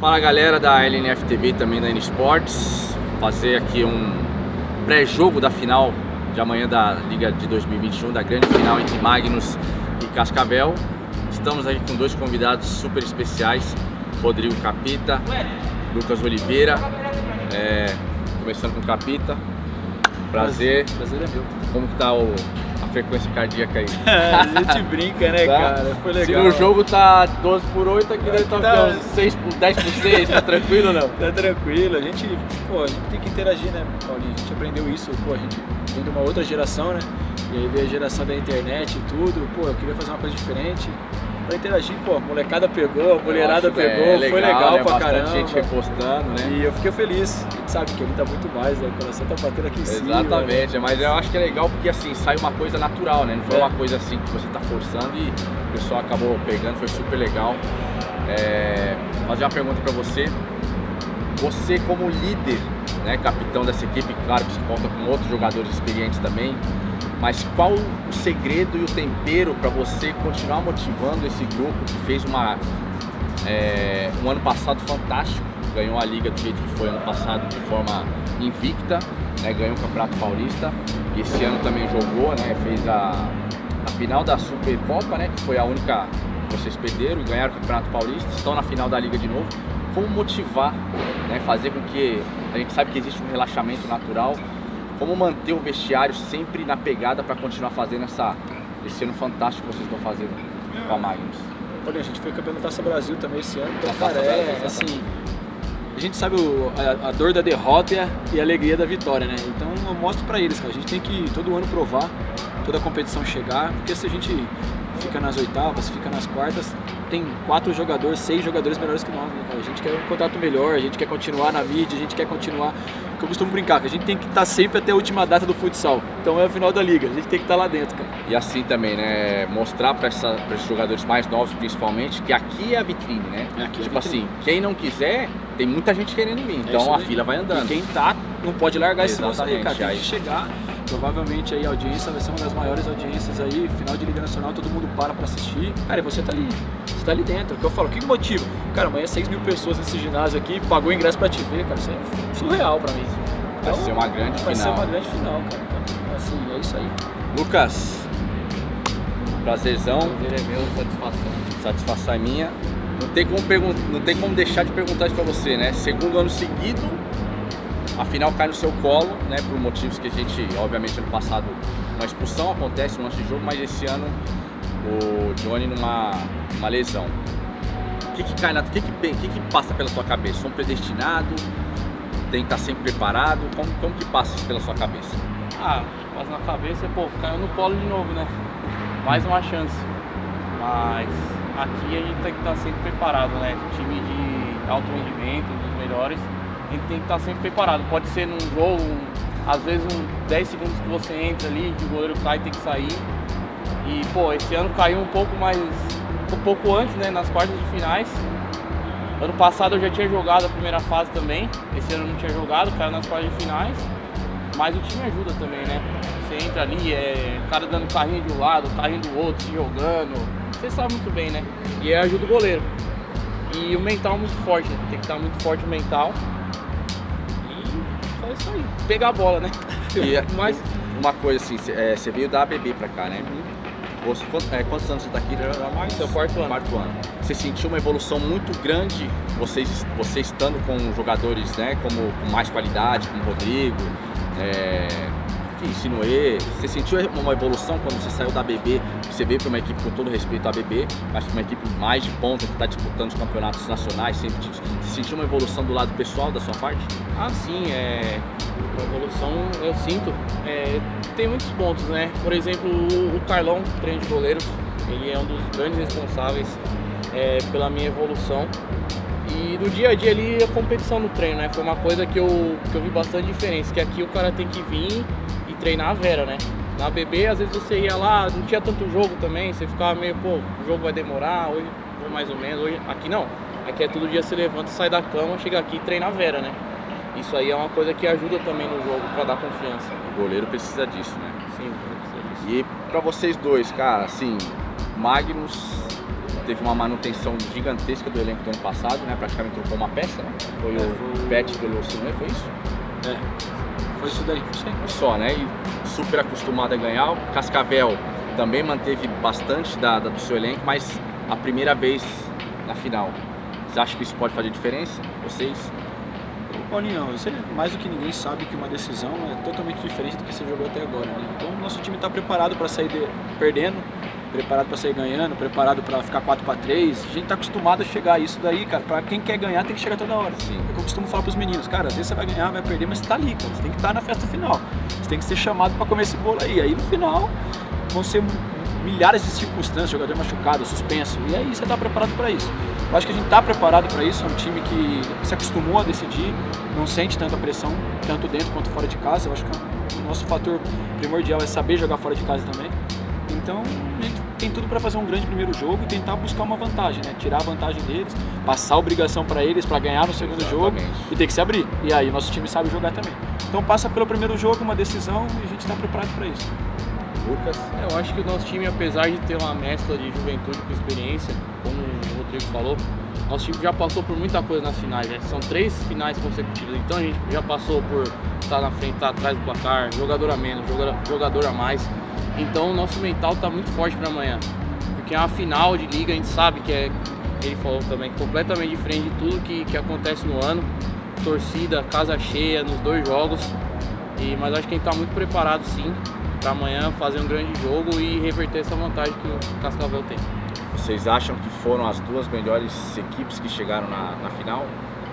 Fala galera da LNF TV, também da N Sports, fazer aqui um pré-jogo da final de amanhã da Liga de 2021, da grande final entre Magnus e Cascavel. Estamos aqui com dois convidados super especiais, Rodrigo Capita, Lucas Oliveira, começando com o Capita. Prazer. Prazer é meu. Como que tá a frequência cardíaca aí? A gente brinca, né, tá? cara? Foi legal. Se no jogo tá 12/8, aqui deve estar uns 10/6, tá tranquilo ou não? Tá tranquilo, a gente tem que interagir, né, Paulinho? A gente aprendeu isso, a gente vem de uma outra geração, né? E aí veio a geração da internet e tudo, eu queria fazer uma coisa diferente. Pra interagir, a molecada pegou, a mulherada pegou, foi legal, né? Pra caramba. Gente repostando, né? E eu fiquei feliz, a gente sabe que ele tá muito mais, né? O coração tá batendo aqui em cima. Exatamente, mas eu acho que é legal porque assim, sai uma coisa natural, né? Não foi uma coisa assim que você tá forçando e o pessoal acabou pegando, foi super legal. Fazer uma pergunta pra você. Você como líder, né, capitão dessa equipe, claro que você conta com outros jogadores experientes também, mas qual o segredo e o tempero para você continuar motivando esse grupo que fez um ano passado fantástico, ganhou a Liga do jeito que foi ano passado de forma invicta, né, ganhou o Campeonato Paulista e esse ano também jogou, né, fez a final da Supercopa, né, que foi a única que vocês perderam e ganharam o Campeonato Paulista, estão na final da Liga de novo. Como motivar, né, fazer com que a gente sabe que existe um relaxamento natural, como manter o vestiário sempre na pegada para continuar fazendo esse ano fantástico que vocês estão fazendo com a Magnus? Olha, a gente foi campeão da Taça Brasil também esse ano, então, cara, assim, a gente sabe a dor da derrota e a alegria da vitória, né? Então eu mostro para eles, cara, a gente tem que todo ano provar, toda a competição chegar, porque se a gente fica nas oitavas, fica nas quartas, tem 6 jogadores melhores que nós, né, cara? A gente quer um contato melhor, a gente quer continuar na mídia, a gente quer continuar, que eu costumo brincar, que a gente tem que estar sempre até a última data do futsal, então é a final da liga, a gente tem que estar lá dentro, cara. E assim também, né, mostrar para esses jogadores mais novos principalmente, que aqui é a vitrine, né? Tipo assim, quem não quiser, tem muita gente querendo vir, então a fila vai andando. E quem tá, não pode largar esse moço aí, cara, tem aí que chegar. Provavelmente aí a audiência vai ser uma das maiores audiências aí, final de Liga Nacional, todo mundo para assistir. Cara, e você tá ali dentro, é o que eu falo, o que motiva? Cara, amanhã 6 mil pessoas nesse ginásio aqui, pagou ingresso pra te ver, cara, isso é surreal pra mim. Vai ser uma grande final. Vai ser uma grande final, cara, então, assim, é isso aí. Lucas, prazerzão. Prazer é meu, satisfação é minha. Não tem como deixar de perguntar isso pra você, né? Segundo ano seguido, a final cai no seu colo, né, por motivos que a gente, obviamente, ano passado uma expulsão acontece no lance de jogo, mas esse ano o Johnny numa lesão. O que que passa pela sua cabeça? São predestinado? Tem que estar sempre preparado? Como que passa isso pela sua cabeça? Passa na cabeça, caiu no colo de novo, né? Mais uma chance. Mas aqui a gente tem que estar sempre preparado, né? Time de alto rendimento, dos melhores. A gente tem que estar sempre preparado. Pode ser num jogo, às vezes 10 segundos que você entra ali, que o goleiro cai e tem que sair. E esse ano caiu um pouco antes, né, nas quartas de finais. Ano passado eu já tinha jogado a primeira fase também, esse ano eu não tinha jogado, caiu nas quartas de finais. Mas o time ajuda também, né? Você entra ali, o cara dando carrinho de um lado, carrinho do outro, se jogando. Você sabe muito bem, né? E aí ajuda o goleiro. E o mental muito forte, né? Tem que estar muito forte o mental. É isso aí, pegar a bola, né? Mas uma coisa assim, você veio da ABB pra cá, né? Quantos anos você tá aqui? Seu quarto ano. Você sentiu uma evolução muito grande, você estando com jogadores, né, com mais qualidade, como o Rodrigo, Sinuê. Você sentiu uma evolução quando você saiu da ABB, você veio para uma equipe, com todo respeito à ABB, mas para uma equipe mais de ponta que está disputando os campeonatos nacionais, você sentiu uma evolução do lado pessoal da sua parte? Sim, uma evolução eu sinto. Tem muitos pontos, né? Por exemplo, o Carlão, treino de goleiros, ele é um dos grandes responsáveis pela minha evolução. E no dia a dia ali, a competição no treino, né? Foi uma coisa que eu vi bastante diferença, que aqui o cara tem que vir e treinar a vera, né? Na ABB, às vezes você ia lá, não tinha tanto jogo também, você ficava meio, o jogo vai demorar, hoje mais ou menos, hoje aqui não. Aqui é todo dia você levanta, sai da cama, chega aqui e treina a vera, né? Isso aí é uma coisa que ajuda também no jogo, pra dar confiança. O goleiro precisa disso, né? Sim, precisa disso. E pra vocês dois, cara, assim, Magnus teve uma manutenção gigantesca do elenco do ano passado, né? Praticamente trocou uma peça, né? Foi o Pet Veloso, não foi isso? Foi isso daí, só, né? E super acostumado a ganhar. O Cascavel também manteve bastante do seu elenco, mas a primeira vez na final. Você acha que isso pode fazer diferença? Vocês? Paulinho, você mais do que ninguém sabe que uma decisão é totalmente diferente do que você jogou até agora, né? Então o nosso time está preparado para sair perdendo, preparado para sair ganhando, preparado para ficar 4-3. A gente está acostumado a chegar a isso daí, cara. Para quem quer ganhar tem que chegar toda hora. Sim. É o que eu costumo falar para os meninos, cara, às vezes você vai ganhar, vai perder, mas você tá ali, cara. Você tem que estar na festa final. Você tem que ser chamado para comer esse bolo aí. Aí no final vão ser milhares de circunstâncias, jogador machucado, suspenso, e aí você está preparado para isso. Eu acho que a gente está preparado para isso, é um time que se acostumou a decidir, não sente tanta pressão, tanto dentro quanto fora de casa. Eu acho que o nosso fator primordial é saber jogar fora de casa também. Então a gente tem tudo para fazer um grande primeiro jogo e tentar buscar uma vantagem, né? Tirar a vantagem deles, passar a obrigação para eles para ganhar no segundo jogo e ter que se abrir. E aí nosso time sabe jogar também. Então passa pelo primeiro jogo, uma decisão, e a gente está preparado para isso. Lucas? Eu acho que o nosso time, apesar de ter uma mescla de juventude com experiência, como o Rodrigo falou, nosso time já passou por muita coisa nas finais, né? São 3 finais consecutivas, então a gente já passou por estar na frente, estar atrás do placar, jogador a menos, jogador a mais. Então o nosso mental está muito forte para amanhã, porque é uma final de liga, a gente sabe que ele falou também, completamente diferente de tudo que acontece no ano. Torcida, casa cheia nos 2 jogos, mas acho que a gente está muito preparado sim para amanhã fazer um grande jogo e reverter essa vantagem que o Cascavel tem. Vocês acham que foram as 2 melhores equipes que chegaram na final?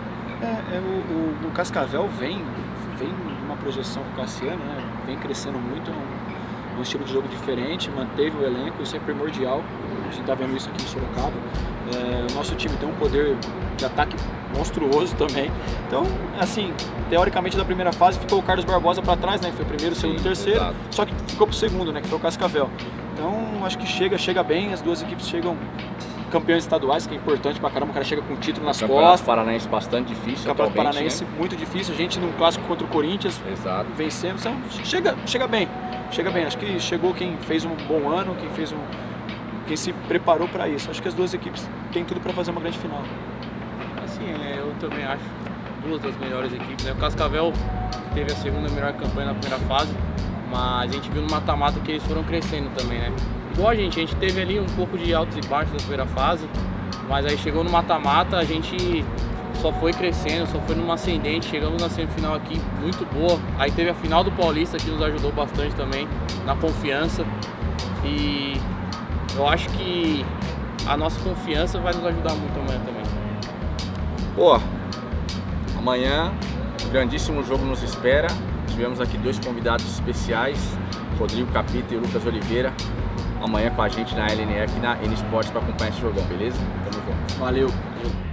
O Cascavel vem numa projeção com o Cassiano, né? Vem crescendo muito, um estilo de jogo diferente, manteve o elenco, isso é primordial. A gente está vendo isso aqui em Sorocaba. O nosso time tem um poder de ataque monstruoso também. Então, assim, teoricamente da primeira fase ficou o Carlos Barbosa para trás, né? Foi o primeiro, segundo e terceiro. Exato. Só que ficou pro segundo, né? Que foi o Cascavel. Então, acho que chega bem. As 2 equipes chegam campeões estaduais, que é importante pra caramba. O cara chega com o título nas costas. Campeonato Paranaense bastante difícil. Campeonato Paranaense, né? Muito difícil. A gente num clássico contra o Corinthians, vencendo. Então, chega bem. Chega bem. Acho que chegou quem fez um bom ano, quem se preparou para isso. Acho que as 2 equipes têm tudo para fazer uma grande final. Assim, eu também acho 2 das melhores equipes, né? O Cascavel teve a segunda melhor campanha na primeira fase, mas a gente viu no mata-mata que eles foram crescendo também, né? Igual a gente teve ali um pouco de altos e baixos na primeira fase, mas aí chegou no mata-mata, a gente só foi crescendo, só foi numa ascendente, chegamos na semifinal aqui muito boa. Aí teve a final do Paulista que nos ajudou bastante também na confiança, e eu acho que a nossa confiança vai nos ajudar muito amanhã também. Pô, amanhã grandíssimo jogo nos espera. Tivemos aqui 2 convidados especiais, Rodrigo Capita e o Lucas Oliveira, amanhã com a gente na LNF e na N Sports para acompanhar esse jogão, beleza? Tamo junto. Valeu.